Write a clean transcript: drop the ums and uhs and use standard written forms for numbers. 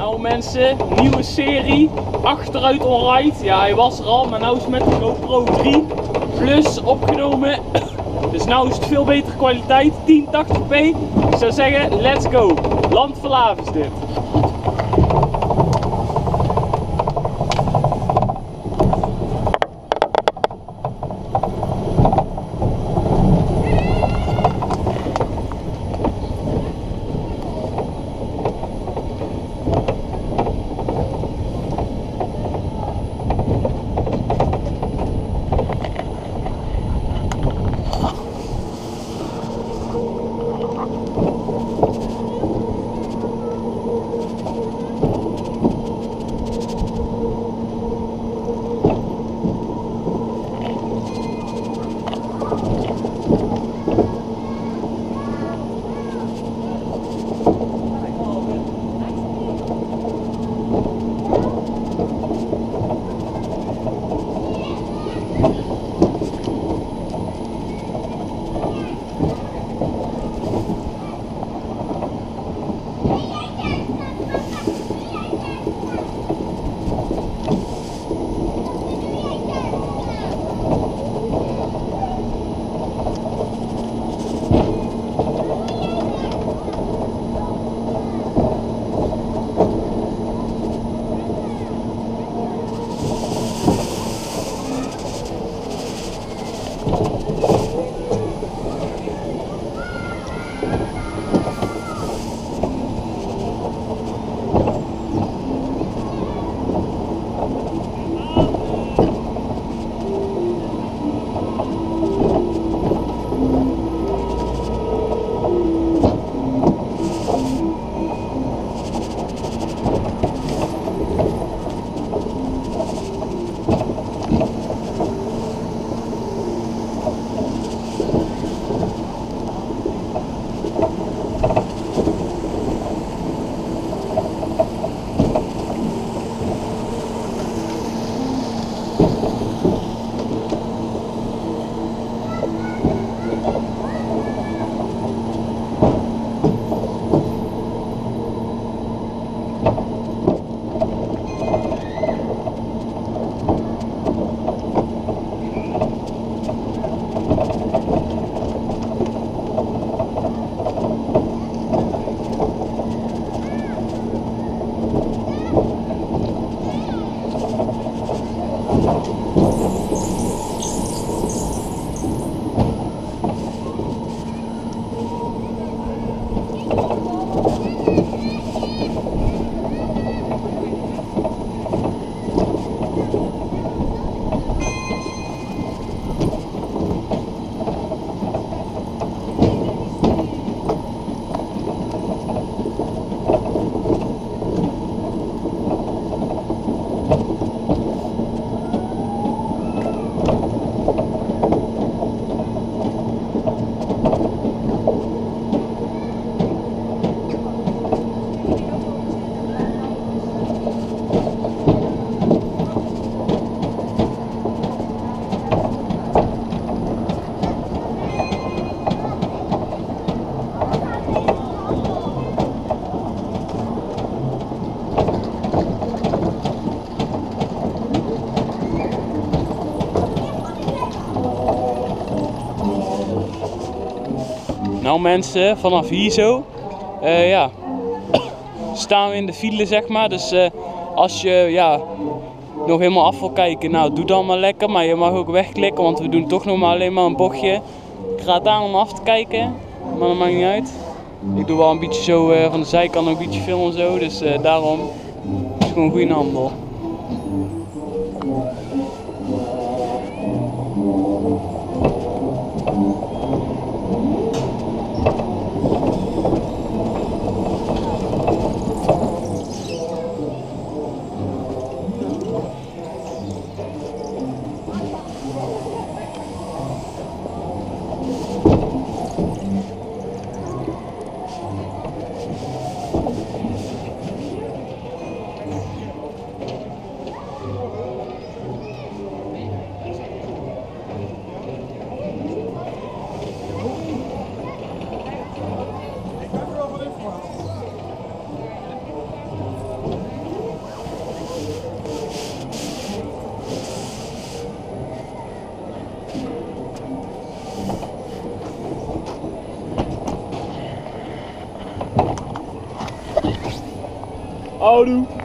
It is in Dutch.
Nou mensen, nieuwe serie, achteruit onride. Ja, hij was er al, maar nu is het met de GoPro 3 Plus opgenomen. Dus nu is het veel betere kwaliteit, 1080p. Ik zou zeggen, let's go. Land Verlaaf is dit. Nou mensen, vanaf hier zo, ja, staan we in de file zeg maar. Dus als je nog helemaal af wil kijken, nou doe dan maar lekker. Maar je mag ook wegklikken, want we doen toch nog maar alleen maar een bochtje. Ik ga het aan om af te kijken, maar dat maakt niet uit. Ik doe wel een beetje zo van de zijkant een beetje filmen en zo, dus daarom is het gewoon een goede handel. Houdoe.